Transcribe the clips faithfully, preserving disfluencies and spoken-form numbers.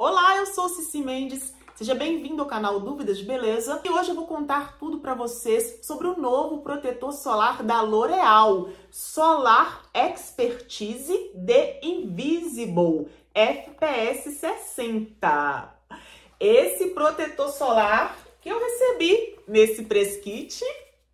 Olá, eu sou Cici Mendes, seja bem-vindo ao canal Dúvidas de Beleza e hoje eu vou contar tudo para vocês sobre o novo protetor solar da L'Oréal, Solar Expertise The Invisible F P S sessenta. Esse protetor solar que eu recebi nesse press kit.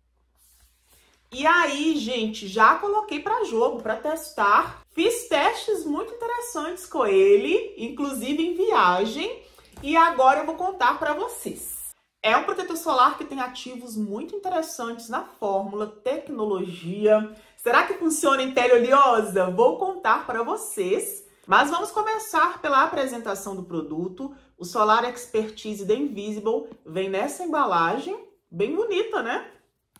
E aí, gente, já coloquei para jogo, para testar. Fiz testes muito interessantes com ele, inclusive em viagem, e agora eu vou contar para vocês. É um protetor solar que tem ativos muito interessantes na fórmula, tecnologia. Será que funciona em pele oleosa? Vou contar para vocês. Mas vamos começar pela apresentação do produto. O Solar Expertise The Invisible vem nessa embalagem, bem bonita, né?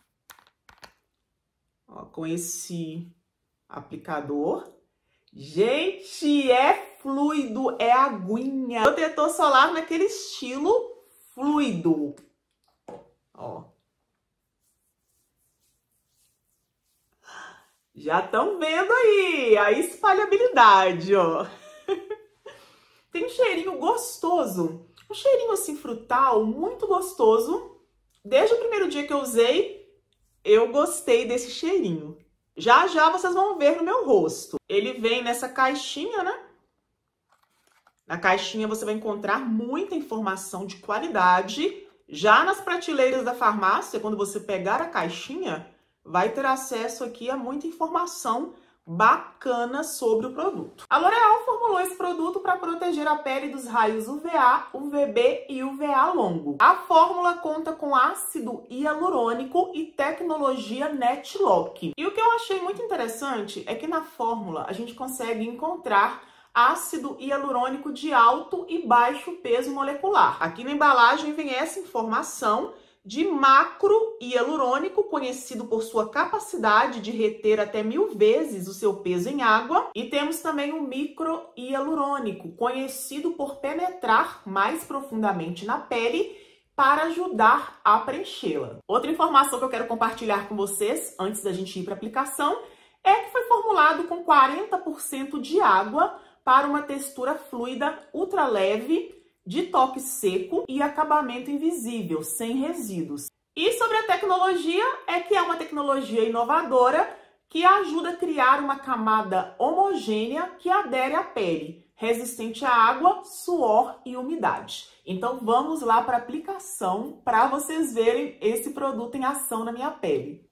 Ó, com esse aplicador. Gente, é fluido, é aguinha. Protetor solar naquele estilo fluido. Ó. Já estão vendo aí a espalhabilidade, ó. Tem um cheirinho gostoso. Um cheirinho assim frutal, muito gostoso. Desde o primeiro dia que eu usei, eu gostei desse cheirinho. Já já vocês vão ver no meu rosto. Ele vem nessa caixinha, né? Na caixinha você vai encontrar muita informação de qualidade. Já nas prateleiras da farmácia, quando você pegar a caixinha, vai ter acesso aqui a muita informação bacana sobre o produto. A L'Oréal formulou esse produto para proteger a pele dos raios U V A, U V B e U V A longo. A fórmula conta com ácido hialurônico e tecnologia NetLock. E o que eu achei muito interessante é que na fórmula a gente consegue encontrar ácido hialurônico de alto e baixo peso molecular. Aqui na embalagem vem essa informação de macro hialurônico, conhecido por sua capacidade de reter até mil vezes o seu peso em água. E temos também o micro hialurônico, conhecido por penetrar mais profundamente na pele para ajudar a preenchê-la. Outra informação que eu quero compartilhar com vocês, antes da gente ir para a aplicação, é que foi formulado com quarenta por cento de água para uma textura fluida ultra leve, de toque seco e acabamento invisível, sem resíduos. E sobre a tecnologia, é que é uma tecnologia inovadora que ajuda a criar uma camada homogênea que adere à pele, resistente à água, suor e umidade. Então vamos lá para a aplicação para vocês verem esse produto em ação na minha pele.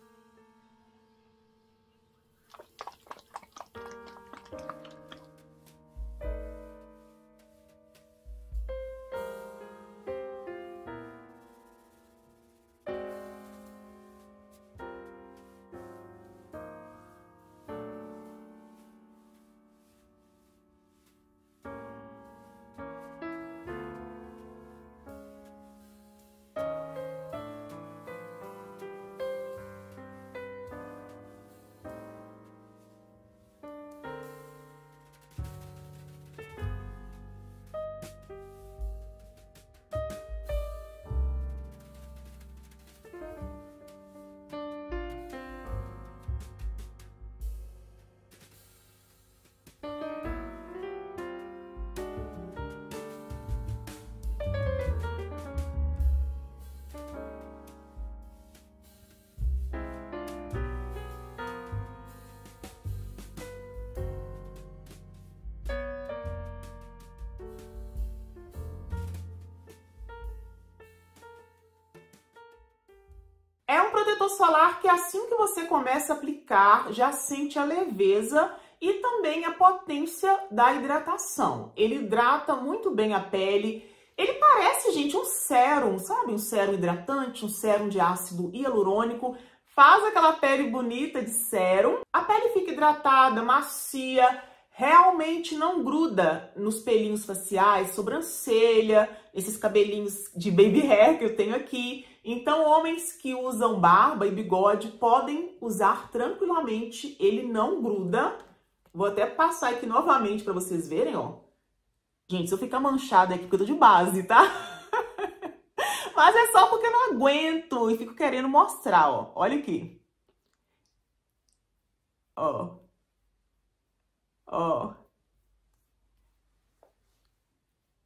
É um protetor solar que assim que você começa a aplicar, já sente a leveza e também a potência da hidratação. Ele hidrata muito bem a pele. Ele parece, gente, um sérum, sabe? Um sérum hidratante, um sérum de ácido hialurônico. Faz aquela pele bonita de sérum. A pele fica hidratada, macia, realmente não gruda nos pelinhos faciais, sobrancelha, esses cabelinhos de baby hair que eu tenho aqui. Então, homens que usam barba e bigode podem usar tranquilamente, ele não gruda. Vou até passar aqui novamente para vocês verem, ó. Gente, se eu ficar manchada aqui, porque eu tô de base, tá? Mas é só porque eu não aguento e fico querendo mostrar, ó. Olha aqui. Ó. Ó.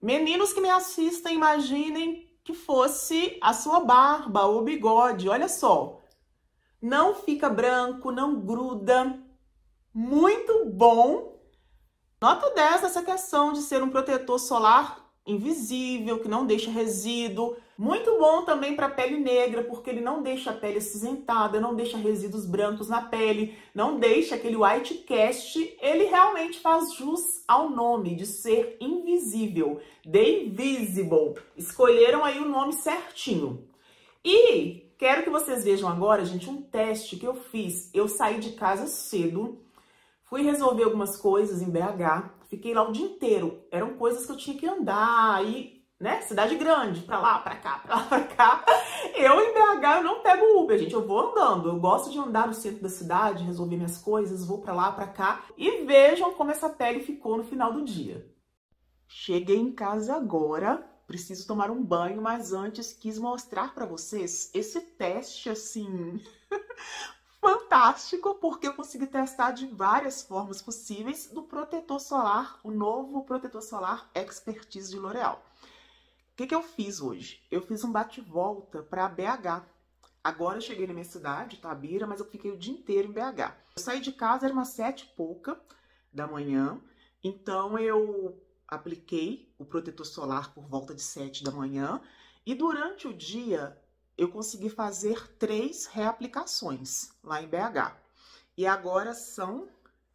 Meninos que me assistem, imaginem que fosse a sua barba ou bigode. Olha só. Não fica branco, não gruda. Muito bom. Nota dez nessa questão de ser um protetor solar invisível, que não deixa resíduo. Muito bom também para pele negra, porque ele não deixa a pele acinzentada, não deixa resíduos brancos na pele, não deixa aquele white cast. Ele realmente faz jus ao nome de ser invisível, The Invisible. Escolheram aí o nome certinho. E quero que vocês vejam agora, gente, um teste que eu fiz. Eu saí de casa cedo, fui resolver algumas coisas em B H, fiquei lá o dia inteiro. Eram coisas que eu tinha que andar, aí, né, cidade grande, pra lá, pra cá, pra lá, pra cá. Eu em B H, eu não pego Uber, gente, eu vou andando. Eu gosto de andar no centro da cidade, resolver minhas coisas, vou pra lá, pra cá. E vejam como essa pele ficou no final do dia. Cheguei em casa agora, preciso tomar um banho, mas antes quis mostrar pra vocês esse teste, assim... fantástico, porque eu consegui testar de várias formas possíveis do protetor solar, o novo protetor solar Expertise de L'Oréal. O que que eu fiz hoje? Eu fiz um bate-volta para B H. Agora eu cheguei na minha cidade, Itabira, mas eu fiquei o dia inteiro em B H. Eu saí de casa, era umas sete e pouca da manhã, então eu apliquei o protetor solar por volta de sete da manhã e durante o dia eu consegui fazer três reaplicações lá em B H. E agora são...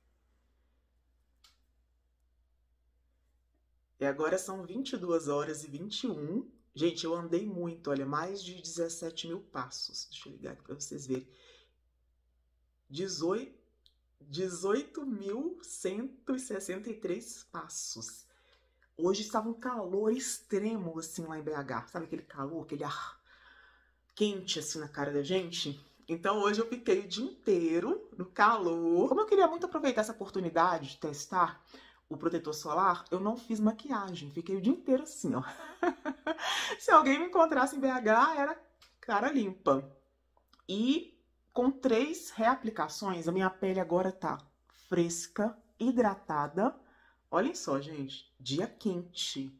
E agora são vinte e duas horas e vinte e um. Gente, eu andei muito, olha, mais de dezessete mil passos. Deixa eu ligar aqui para vocês verem. dezoito mil cento e sessenta e três passos. Hoje estava um calor extremo, assim, lá em B H. Sabe aquele calor, aquele ar quente assim na cara da gente? Então hoje eu fiquei o dia inteiro no calor. Como eu queria muito aproveitar essa oportunidade de testar o protetor solar, eu não fiz maquiagem, fiquei o dia inteiro assim, ó. Se alguém me encontrasse em B H, era cara limpa. E com três reaplicações, a minha pele agora tá fresca, hidratada. Olhem só, gente, dia quente.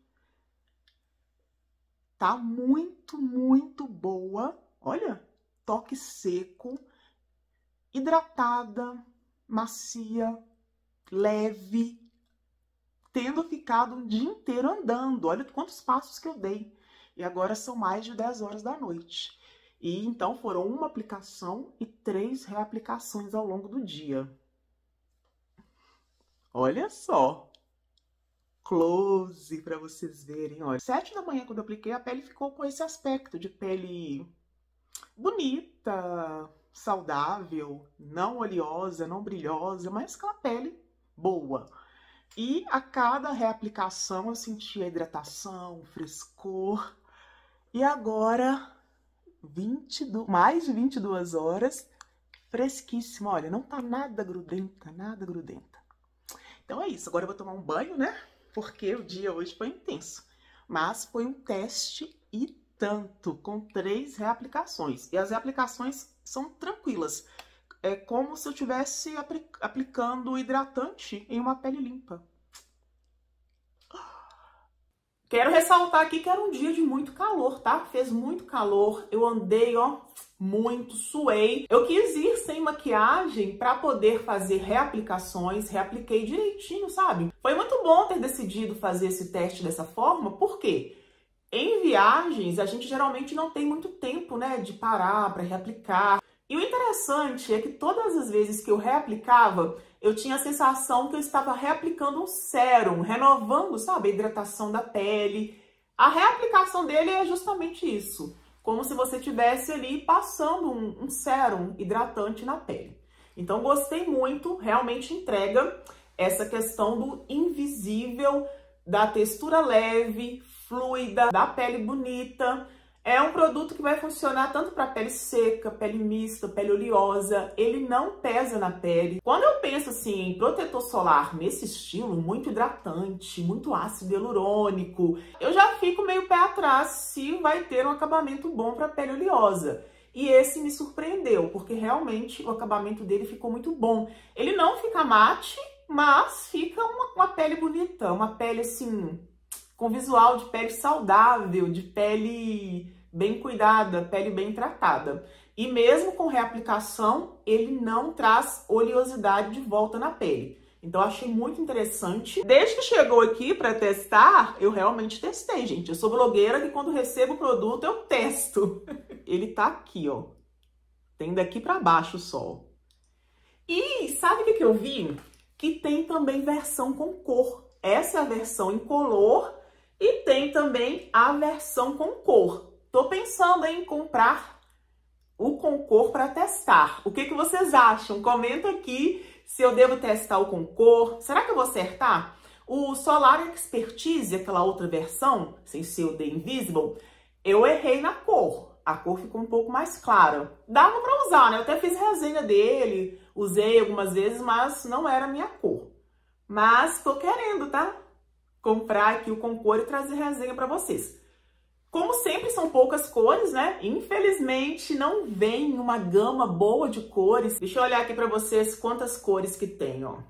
Tá muito, muito boa. Olha, toque seco, hidratada, macia, leve, tendo ficado um dia inteiro andando. Olha quantos passos que eu dei. E agora são mais de dez horas da noite. E então foram uma aplicação e três reaplicações ao longo do dia. Olha só. Close para vocês verem, olha. Sete da manhã, quando eu apliquei, a pele ficou com esse aspecto de pele bonita, saudável, não oleosa, não brilhosa, mas aquela pele boa. E a cada reaplicação eu sentia hidratação, frescor. E agora, vinte, mais de vinte e duas horas, fresquíssima. Olha, não tá nada grudenta, nada grudenta. Então é isso, agora eu vou tomar um banho, né? Porque o dia hoje foi intenso. Mas foi um teste e tanto, com três reaplicações. E as reaplicações são tranquilas. É como se eu estivesse aplicando hidratante em uma pele limpa. Quero ressaltar aqui que era um dia de muito calor, tá? Fez muito calor, eu andei, ó, muito, suei. Eu quis ir sem maquiagem para poder fazer reaplicações, reapliquei direitinho, sabe? Foi muito bom ter decidido fazer esse teste dessa forma, porque em viagens a gente geralmente não tem muito tempo, né, de parar para reaplicar. E o interessante é que todas as vezes que eu reaplicava, eu tinha a sensação que eu estava reaplicando um sérum, renovando, sabe, a hidratação da pele. A reaplicação dele é justamente isso, como se você estivesse ali passando um, um sérum hidratante na pele. Então, gostei muito, realmente entrega essa questão do invisível, da textura leve, fluida, da pele bonita. É um produto que vai funcionar tanto para pele seca, pele mista, pele oleosa. Ele não pesa na pele. Quando eu penso assim em protetor solar nesse estilo, muito hidratante, muito ácido hialurônico, eu já fico meio pé atrás se vai ter um acabamento bom para pele oleosa. E esse me surpreendeu, porque realmente o acabamento dele ficou muito bom. Ele não fica mate, mas fica uma, uma pele bonita, uma pele assim... com visual de pele saudável, de pele bem cuidada, pele bem tratada. E mesmo com reaplicação, ele não traz oleosidade de volta na pele. Então, eu achei muito interessante. Desde que chegou aqui para testar, eu realmente testei, gente. Eu sou blogueira que quando recebo o produto, eu testo. Ele tá aqui, ó. Tem daqui para baixo só. E sabe o que que eu vi? Que tem também versão com cor. Essa é a versão incolor e tem também a versão com cor. Tô pensando em comprar o com cor para testar. O que que vocês acham? Comenta aqui se eu devo testar o com cor. Será que eu vou acertar? O Solar Expertise, aquela outra versão, sem ser o The Invisible, eu errei na cor. A cor ficou um pouco mais clara. Dava para usar, né? Eu até fiz resenha dele, usei algumas vezes, mas não era a minha cor. Mas tô querendo, tá? Comprar aqui o com cor e trazer resenha para vocês. Como sempre, são poucas cores, né? Infelizmente, não vem uma gama boa de cores. Deixa eu olhar aqui para vocês quantas cores que tem, ó.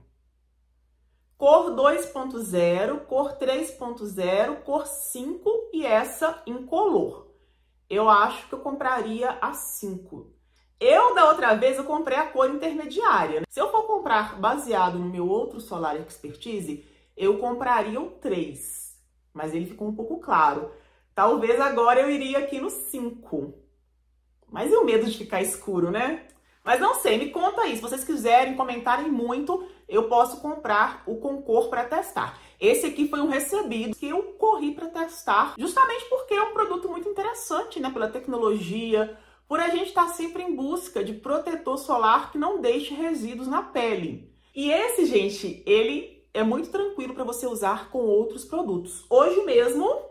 Cor dois ponto zero, cor três ponto zero, cor cinco e essa incolor. Eu acho que eu compraria a cinco. Eu, da outra vez, eu comprei a cor intermediária. Se eu for comprar baseado no meu outro Solar Expertise, eu compraria o três. Mas ele ficou um pouco claro. Talvez agora eu iria aqui no cinco. Mas e o medo de ficar escuro, né? Mas não sei, me conta aí. Se vocês quiserem, comentarem muito, eu posso comprar o com cor para testar. Esse aqui foi um recebido que eu corri para testar, justamente porque é um produto muito interessante, né? Pela tecnologia, por a gente estar sempre em busca de protetor solar que não deixe resíduos na pele. E esse, gente, ele é muito tranquilo para você usar com outros produtos. Hoje mesmo,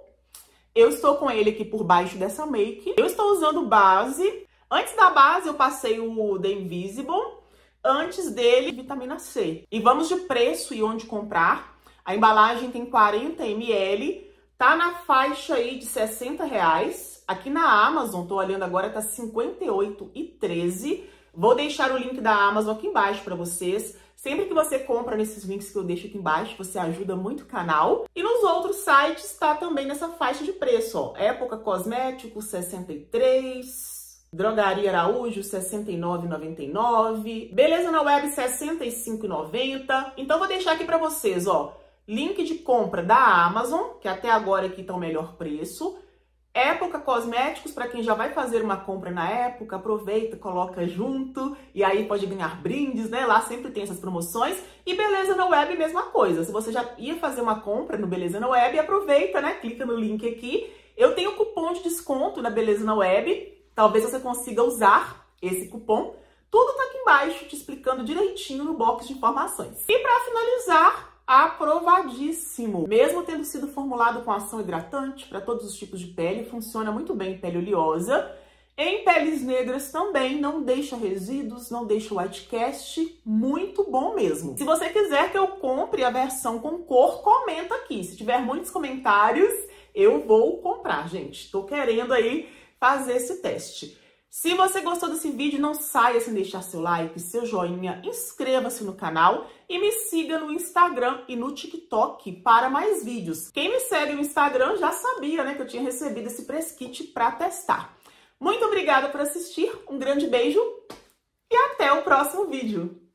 eu estou com ele aqui por baixo dessa make. Eu estou usando base. Antes da base, eu passei o The Invisible. Antes dele, vitamina C. E vamos de preço e onde comprar. A embalagem tem quarenta mililitros. Tá na faixa aí de sessenta reais. Aqui na Amazon, tô olhando agora, tá cinquenta e oito reais e treze centavos. Vou deixar o link da Amazon aqui embaixo para vocês. Sempre que você compra nesses links que eu deixo aqui embaixo, você ajuda muito o canal. E nos outros sites está também nessa faixa de preço, ó. Época Cosméticos, sessenta e três reais. Drogaria Araújo, sessenta e nove reais e noventa e nove centavos. Beleza na Web, sessenta e cinco reais e noventa centavos. Então, vou deixar aqui para vocês, ó. Link de compra da Amazon, que até agora aqui tá o melhor preço. Época Cosméticos, para quem já vai fazer uma compra na época, aproveita, coloca junto e aí pode ganhar brindes, né? Lá sempre tem essas promoções. E Beleza na Web, mesma coisa. Se você já ia fazer uma compra no Beleza na Web, aproveita, né? Clica no link aqui. Eu tenho cupom de desconto na Beleza na Web. Talvez você consiga usar esse cupom. Tudo tá aqui embaixo, te explicando direitinho no box de informações. E para finalizar, aprovadíssimo. Mesmo tendo sido formulado com ação hidratante para todos os tipos de pele, funciona muito bem em pele oleosa. Em peles negras também, não deixa resíduos, não deixa white cast, muito bom mesmo. Se você quiser que eu compre a versão com cor, comenta aqui. Se tiver muitos comentários, eu vou comprar, gente. Tô querendo aí fazer esse teste. Se você gostou desse vídeo, não saia sem deixar seu like, seu joinha, inscreva-se no canal e me siga no Instagram e no TikTok para mais vídeos. Quem me segue no Instagram já sabia, né, que eu tinha recebido esse press kit para testar. Muito obrigada por assistir, um grande beijo e até o próximo vídeo.